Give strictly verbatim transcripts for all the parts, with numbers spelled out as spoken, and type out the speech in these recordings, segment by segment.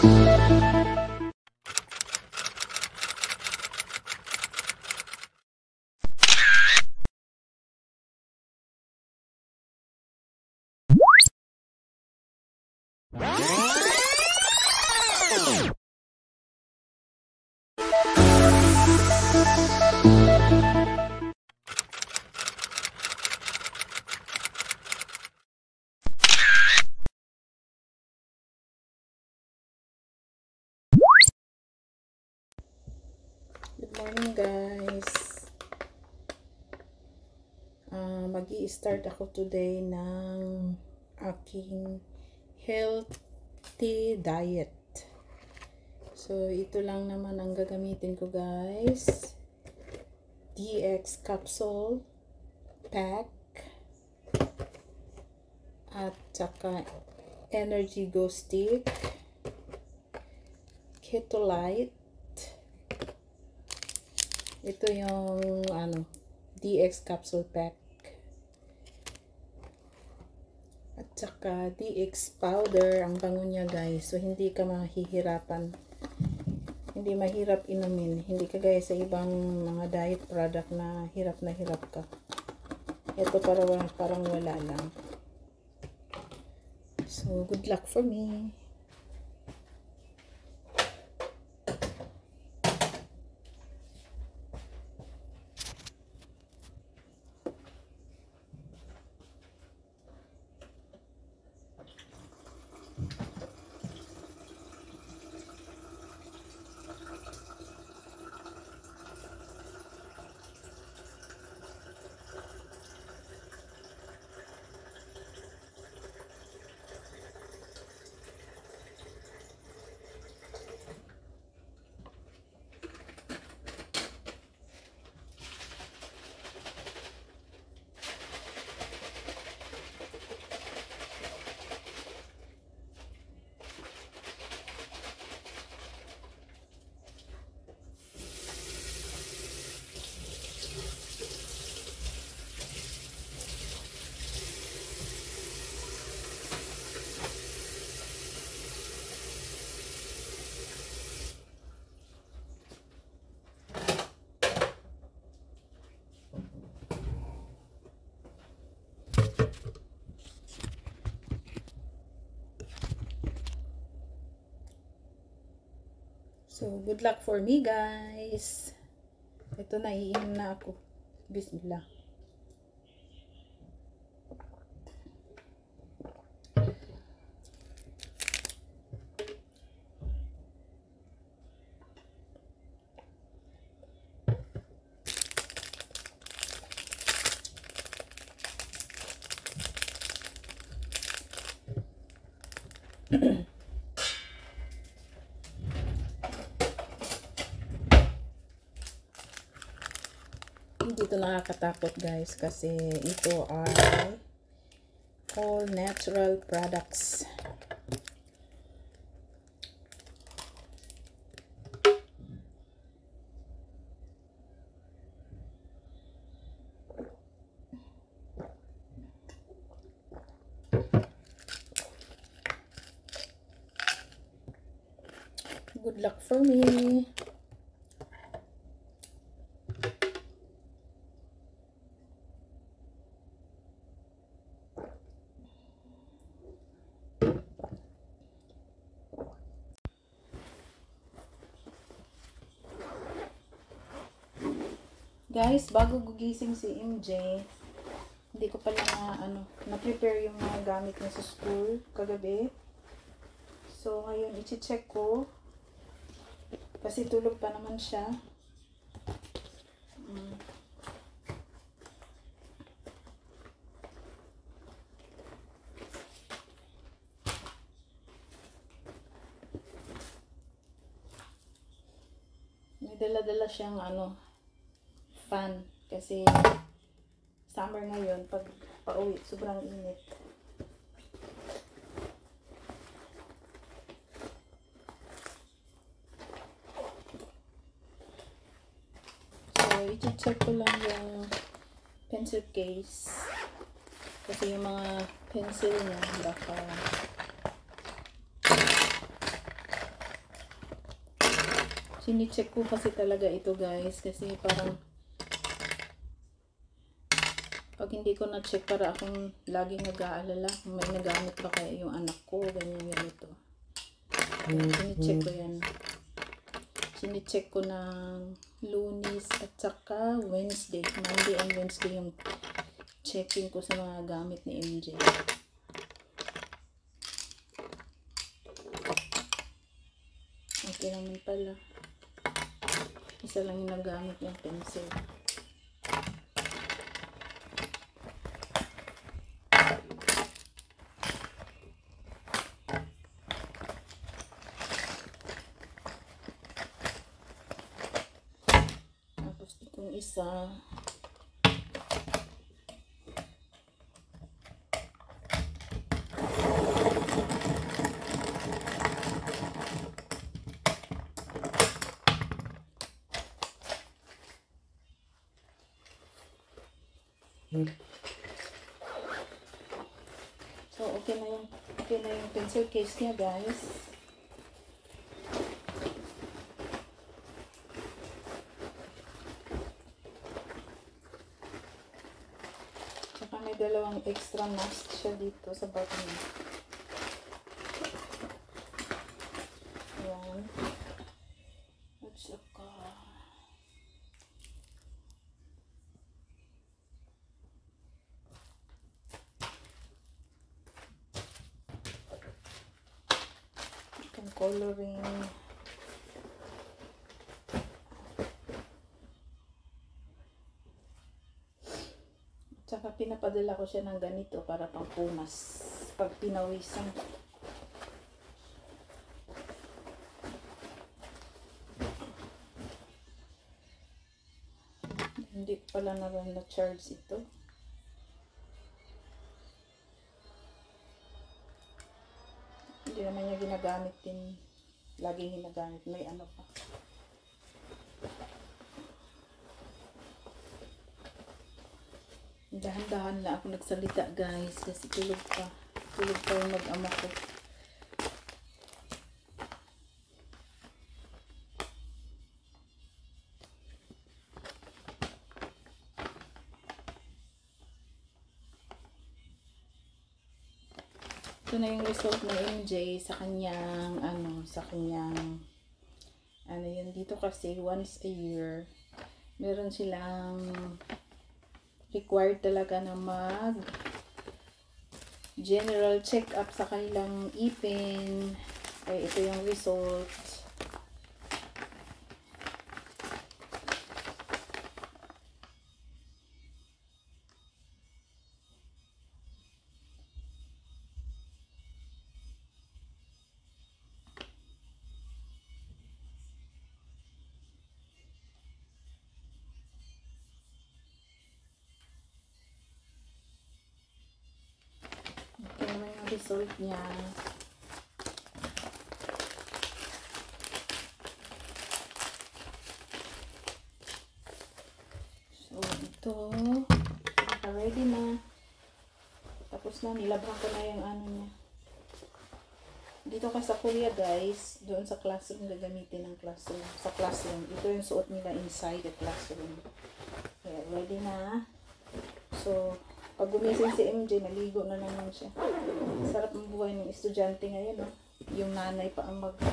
Good morning guys. Uh, Mag-i-start ako today ng aking healthy diet. So ito lang naman ang gagamitin ko guys. D X capsule pack at saka energy go stick, keto light. Ito yung ano, D X capsule pack. At saka D X powder, ang bango niya guys. So hindi ka mahihirapan. Hindi mahirap inumin. Hindi ka guys sa ibang mga diet product na hirap na hirap ka. Ito parang, parang wala lang. So good luck for me. So, good luck for me, guys. Ito na, iinom na ako. Bismillah. Hindi ito nakakatakot guys kasi ito ay all natural products. Good luck for me. Guys, bago gugising si M J, hindi ko pala na, ano, na-prepare yung mga gamit niya sa school kagabi. So, ngayon, i-check ko. Kasi tulog pa naman siya. Mm. May dala-dala siyang, ano, fan kasi summer ngayon pag pauwi sobrang init. So i-check ko lang yung pencil case kasi yung mga pencil niya baka Sinicheck ko kasi talaga ito guys, kasi parang pag hindi ko na-check, para akong laging nag-aalala kung may nagamit ba kaya yung anak ko, ganyan ganito. Sinicheck ko yan. Sinicheck ko ng Lunes at saka Wednesday. Monday and Wednesday yung checking ko sa mga gamit ni M J. Okay naman pala. Isa lang yung nagamit yung pencil. Tapos itong isa, so okay na yung okay na yung pencil case niya guys. Saka may dalawang extra mask siya dito sa bottom niya. Ayan. At saka coloring. Tsaka pinapadala ko siya ng ganito para pang punas pag pinawisan. Hindi pala na rin na-charge ito. Hindi naman niya ginagamit din. Laging ginagamit. May ano pa. Dahan-dahan na ako nagsalita guys. Kasi tulog pa. Tulog pa yung mag-ama ko. Ito na yung result ng M J sa kanyang ano, sa kanyang ano yun, dito kasi once a year meron silang required talaga na mag general check up sa kanilang ipin. Ay ito yung result. Ito naman yung result niya. So, ito. Ready na. Tapos na, nilabhan ko na yung ano niya. Dito ka sa Korea guys, doon sa classroom, gagamitin ng classroom. Sa classroom. Ito yung suot nila inside the classroom. Okay, ready na. So, pag gumising si M J, naligo na naman siya. Sarap ang buhay ng estudyante ngayon, no? Yung nanay pa ang mag...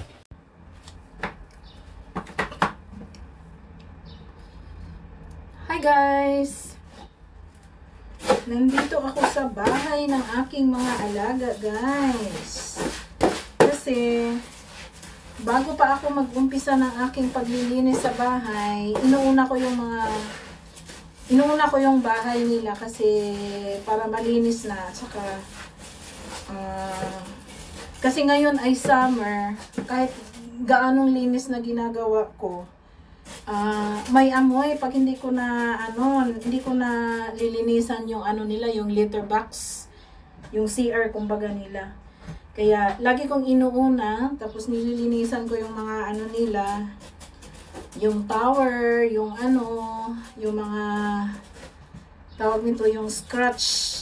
Hi guys! Nandito ako sa bahay ng aking mga alaga guys. Kasi, bago pa ako mag-umpisa ng aking paglilinis sa bahay, inuuna ko yung mga... Inuuna ko yung bahay nila kasi para malinis na. Tsaka, uh, kasi ngayon ay summer, kahit gaanong linis na ginagawa ko, uh, may amoy pag hindi ko na, ano, hindi ko na lilinisan yung ano nila, yung litter box, yung C R kumbaga nila. Kaya, lagi kong inuuna, tapos nililinisan ko yung mga ano nila, yung tower, yung ano, yung mga tawag nito, yung scratch,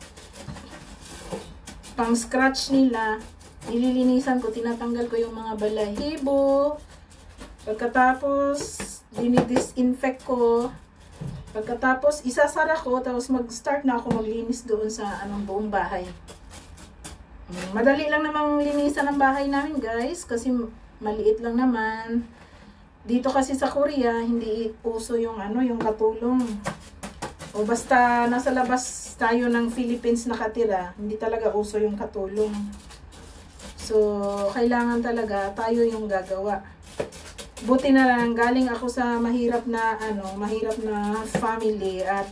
pang scratch nila, nililinisan ko, tinatanggal ko yung mga balahibo, Pagkatapos, dinidisinfect ko. Pagkatapos, isasara ko, tapos mag-start na ako maglinis doon sa anong buong bahay. Madali lang namang linisan ng bahay namin, guys, kasi maliit lang naman. Dito kasi sa Korea, hindi uso yung ano, yung katulong. O basta nasa labas tayo ng Philippines nakatira, hindi talaga uso yung katulong. So, kailangan talaga tayo yung gagawa. Buti na lang, galing ako sa mahirap na ano, mahirap na family at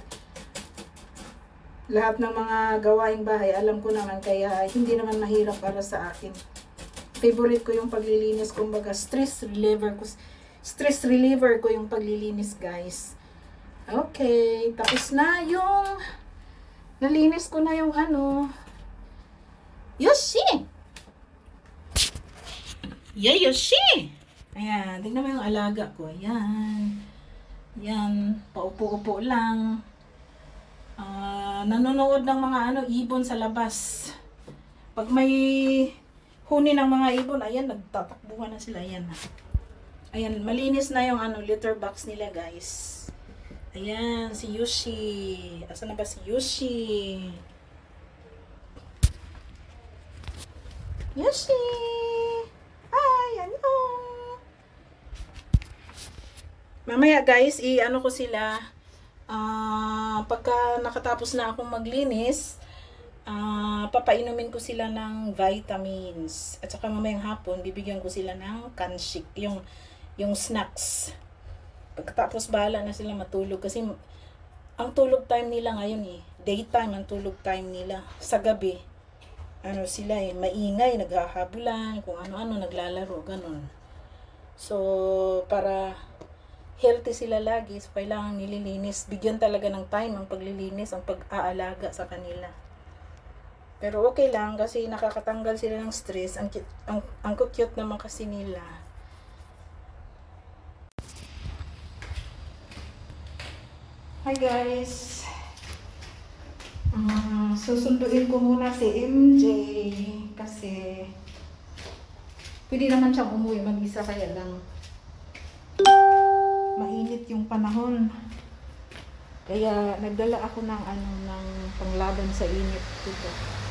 lahat ng mga gawaing bahay, alam ko naman, kaya hindi naman mahirap para sa akin. Favorite ko yung paglilinis, kumbaga stress reliever ko. Stress reliever ko yung paglilinis, guys. Okay, tapos na yung nalinis ko na yung ano. Yoshi! Yeah, Yoshi! Ayan, tingnan mo yung alaga ko. Ayan. Ayan, paupo-upo lang. Uh, nanonood ng mga ano, ibon sa labas. Pag may huni ng mga ibon, ayan, nagtatakbuhan na sila. Ayan. Ayan, malinis na yung ano, litter box nila, guys. Ayan, si Yoshi. Asan na ba si Yoshi? Yoshi! Hi! Ano? Mamaya, guys, i-ano ko sila. Uh, pagka nakatapos na akong maglinis, uh, papainumin ko sila ng vitamins. At saka mamayang hapon, bibigyan ko sila ng kanshik. Yung yung snacks. Pagkatapos bahala na sila matulog kasi ang tulog time nila ngayon eh, daytime ang tulog time nila. Sa gabi ano sila eh, maingay, naghahabulan, kung ano-ano, naglalaro, ganun. So para healthy sila lagi, so kailangan nililinis, bigyan talaga ng time ang paglilinis, ang pag-aalaga sa kanila. Pero okay lang kasi nakakatanggal sila ng stress. Ang ang, ang cute naman kasi nila. Hi guys! Uh, susunduin ko muna si M J kasi pwede naman siyang umuwi mag-isa, kaya lang mainit yung panahon. Kaya nagdala ako ng ano, ng panglaban sa init dito.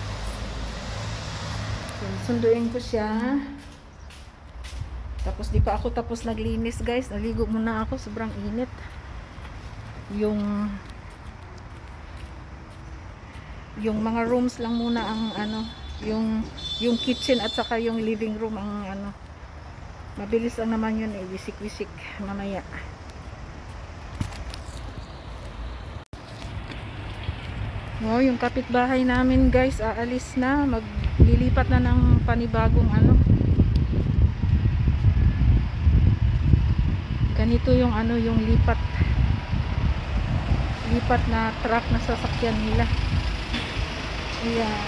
So, sunduin ko siya. Tapos di pa ako tapos naglinis, guys. Naligo muna ako, sobrang init. Yung yung mga rooms lang muna ang ano, yung yung kitchen at saka yung living room ang ano, mabilis lang naman yun eh, wisik-wisik mamaya. Wow, yung kapitbahay namin, guys, aalis na, maglilipat na ng panibagong ano. Ganito yung ano, yung lipat lipat na truck na sasakyan nila. Ayan.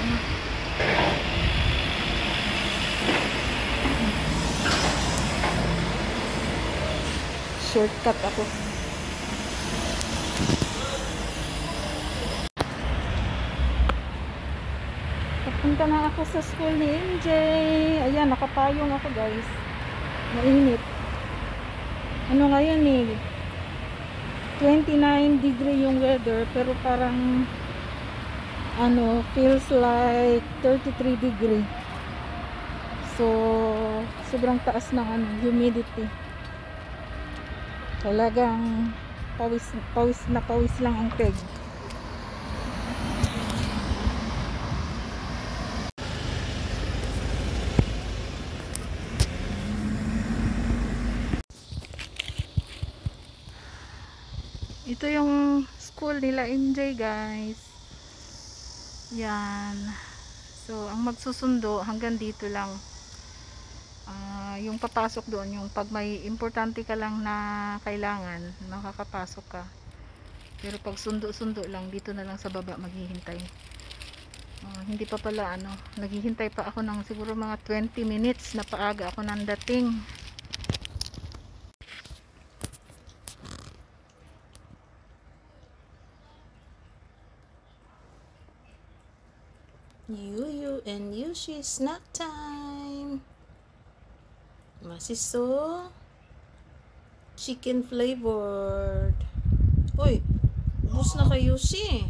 Shortcut ako. Papunta na ako sa school ni M J. Ayan, nakapayong ako, guys. Mainit. Ano ngayon eh? twenty-nine degree yung weather, pero parang ano, feels like thirty-three degree. So, sobrang taas ng ano, humidity. Talagang pawis, pawis na pawis lang ang peg. Ito yung school nila M J, guys. Yan. So, ang magsusundo hanggang dito lang. Uh, yung papasok doon, yung pag may importante ka lang na kailangan, makakapasok ka. Pero pag sundo-sundo lang, dito na lang sa baba maghihintay. Uh, hindi pa pala ano, naghihintay pa ako ng siguro mga twenty minutes na paaga ako nang dating. Yuyu and Yoshi snack time. Masiso. Chicken flavored. Uy, ubos na kayo si.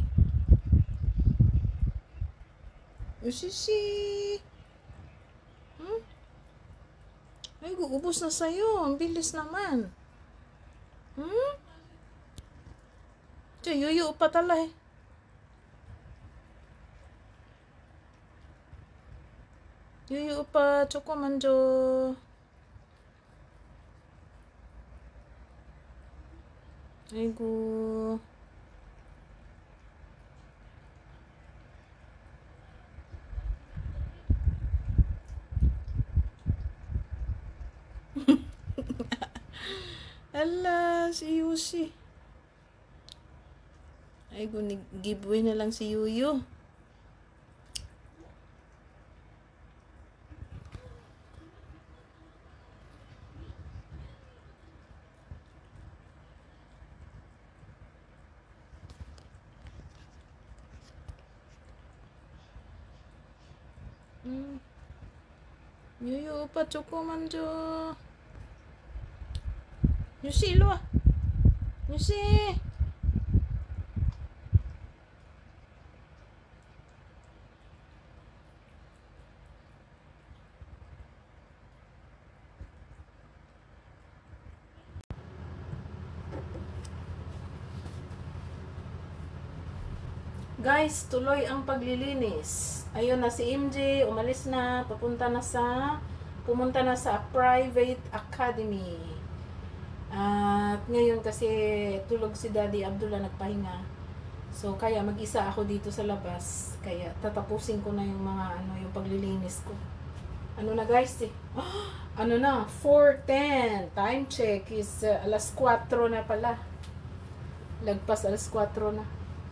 Yusi si. Hmm? Ay, ubos na sa'yo. Ang bilis naman. Hmm? Tiyo, yuyo pa tala eh. 유유 오빠 조금만 줘. 아이고. Ala, si Yusi. Aigoo, giveaway na lang si Yuyu. 음. 유유 오빠 조금만 줘. 유시 일로 와. 유시. Guys, tuloy ang paglilinis. Ayun na si M J, umalis na, papunta na sa pumunta na sa private academy. At ngayon kasi tulog si Daddy Abdullah, nagpahinga. So kaya mag-isa ako dito sa labas. Kaya tatapusin ko na yung mga ano, yung paglilinis ko. Ano na guys, eh? Ano na, four ten. Time check is uh, alas kwatro na pala. Lagpas alas kwatro na.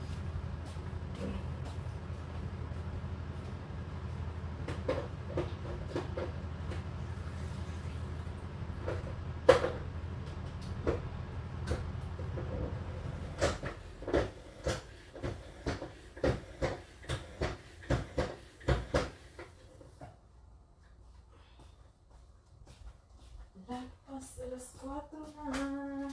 Lagpas alas kwatro na.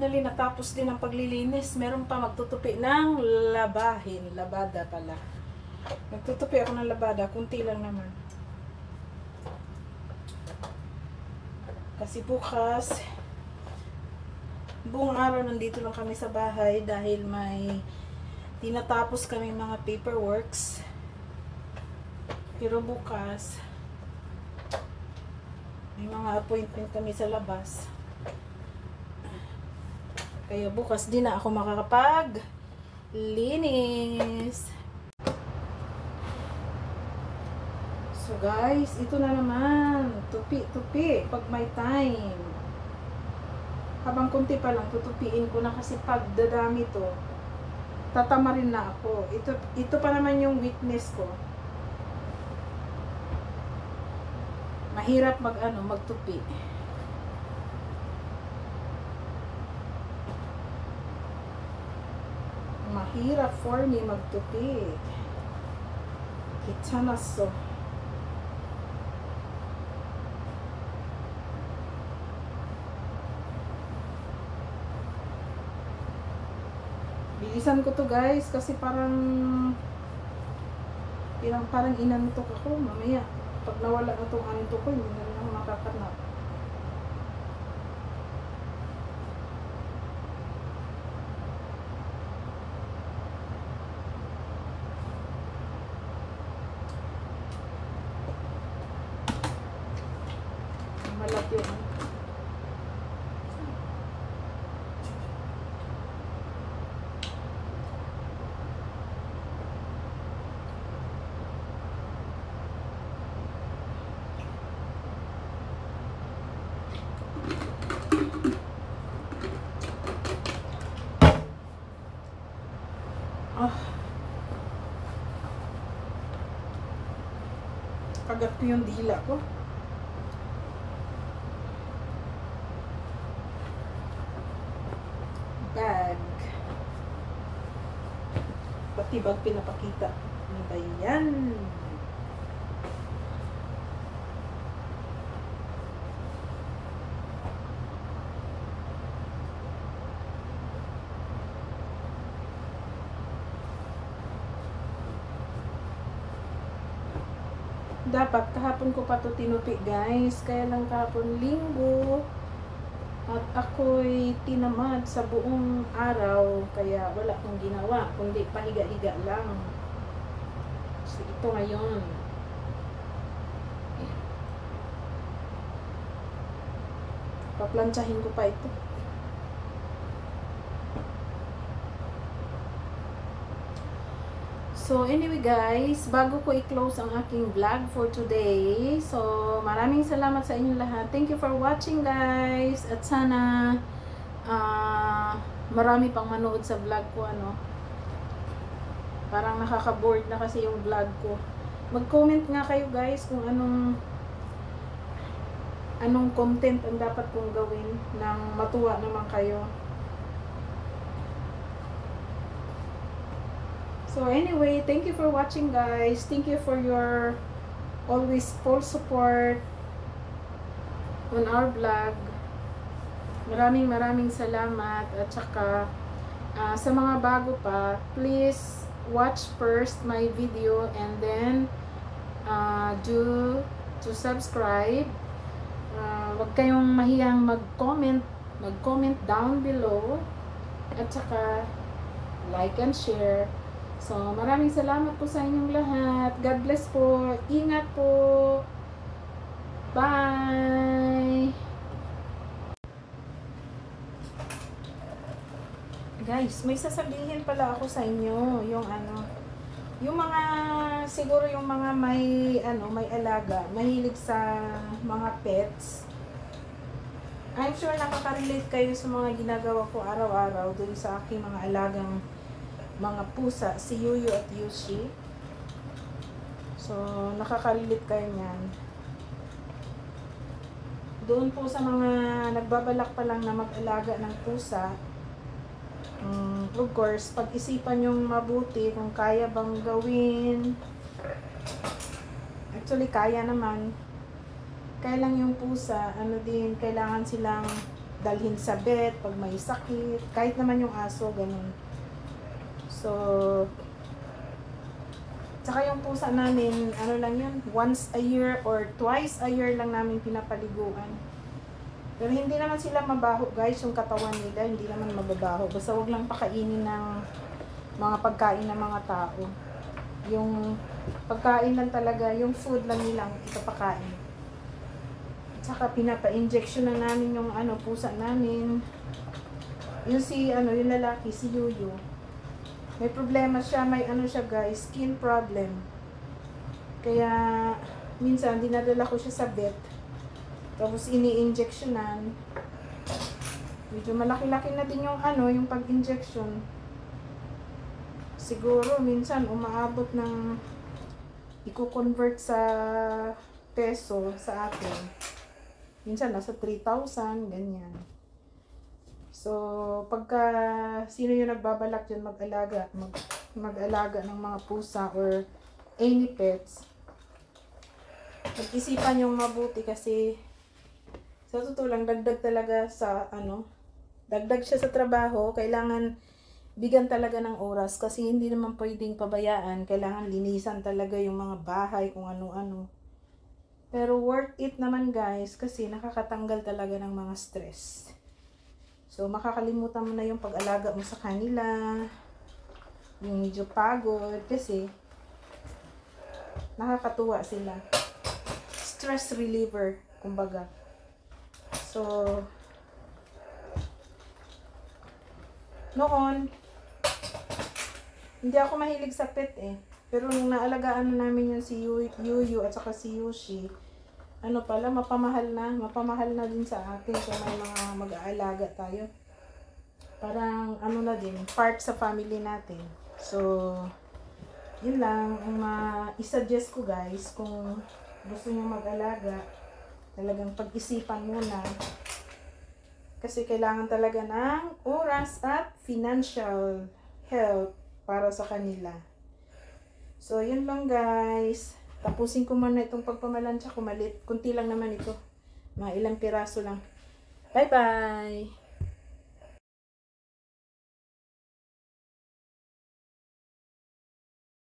finally natapos din ang paglilinis. Meron pa magtutupi ng labahin. Labada pala. Nagtutupi ako ng labada. Kunti lang naman. Kasi bukas, buong araw nandito lang kami sa bahay dahil may tinatapos kami mga paperworks. Pero bukas, may mga appointment kami sa labas. Kaya bukas din na ako makakapag-linis. So guys, ito na naman. Tupi-tupi pag may time. Habang kunti pa lang, tutupiin ko na kasi pag dadami to, tatama rin na ako. Ito, ito pa naman yung weakness ko. Mahirap mag ano, magtupi. Mahirap for me magtupi. Kitanaso. Bilisan ko to guys kasi parang parang parang inantok ako mamaya. Pag nawala na itong anito ko, hindi na rin ako makakanap. Malaki yun. Ah. Kagat ko yung dila ko. Bag. Pati bag pinapakita. Ano ba yan? Dapat kahapon ko pa to tinupi guys, kaya lang kahapon linggo at ako'y tinamad sa buong araw kaya wala akong ginawa kundi pahiga-higa lang. So ito ngayon, paplantsahin ko pa ito. So anyway guys, bago ko i-close ang aking vlog for today, so maraming salamat sa inyong lahat. Thank you for watching guys. At sana uh, marami pang manood sa vlog ko, ano. Parang nakaka-bored na kasi yung vlog ko. Mag-comment nga kayo guys kung anong anong content ang dapat kong gawin nang matuwa naman kayo. So anyway, thank you for watching guys. Thank you for your always full support on our vlog. Maraming maraming salamat. At saka uh, sa mga bago pa, please watch first my video and then uh, do to subscribe. Uh, wag kayong mahiyang mag-comment, mag-comment down below. At saka like and share. So, maraming salamat po sa inyong lahat. God bless po. Ingat po. Bye! Guys, may sasabihin pala ako sa inyo. Yung ano, yung mga, siguro yung mga may, ano, may alaga, mahilig sa mga pets. I'm sure nakaka-relate kayo sa mga ginagawa ko araw-araw dun sa aking mga alagang mga pusa, si Yuyu at Yushi. So, nakaka-relate kayo niyan. Doon po sa mga nagbabalak pa lang na mag-alaga ng pusa, um, of course, pag-isipan yung mabuti kung kaya bang gawin. Actually, kaya naman. Kaya lang yung pusa, ano din, kailangan silang dalhin sa vet pag may sakit. Kahit naman yung aso, ganun. So, tsaka yung pusa namin, ano lang yun, once a year or twice a year lang namin pinapaliguan. Pero hindi naman sila mabaho, guys, yung katawan nila, hindi naman mababaho. Basta wag lang pakainin ng mga pagkain ng mga tao. Yung pagkain lang talaga, yung food lang nilang ipapakain. Tsaka pinapa-injection na namin yung ano, pusa namin. Yung si, ano, yung lalaki, si Yuyu. May problema siya, may ano siya guys, skin problem. Kaya, minsan, dinadala ko siya sa vet. Tapos, ini-injectionan. Medyo malaki-laki na din yung ano, yung pag-injection. Siguro, minsan, umaabot ng i-convert sa peso sa atin. Minsan, nasa three thousand, ganyan. So, pagka sino yung nagbabalak dyan mag-alaga, mag, mag-alaga ng mga pusa or any pets, mag-isipan yung mabuti kasi sa totoo lang, dagdag talaga sa ano, dagdag siya sa trabaho, kailangan bigyan talaga ng oras kasi hindi naman pwedeng pabayaan, kailangan linisan talaga yung mga bahay, kung ano-ano. Pero worth it naman guys kasi nakakatanggal talaga ng mga stress. So, makakalimutan mo na yung pag-alaga mo sa kanila, yung medyo pagod, kasi nakakatuwa sila. Stress reliever, kumbaga. So, noon, hindi ako mahilig sa pet eh. Pero nung naalagaan na namin yung si Yuyu at saka si Yushi, ano pala, mapamahal na. Mapamahal na din sa atin kung may mga mag-aalaga tayo. Parang, ano na din, part sa family natin. So, yun lang. Ang ma-i-suggest ko guys, kung gusto nyo mag-alaga, talagang pag-isipan muna. Kasi kailangan talaga ng oras at financial help para sa kanila. So, yun lang guys. Tapusin ko muna itong pagpamalansya ko. Malit, kunti lang naman ito. Mga ilang piraso lang. Bye-bye!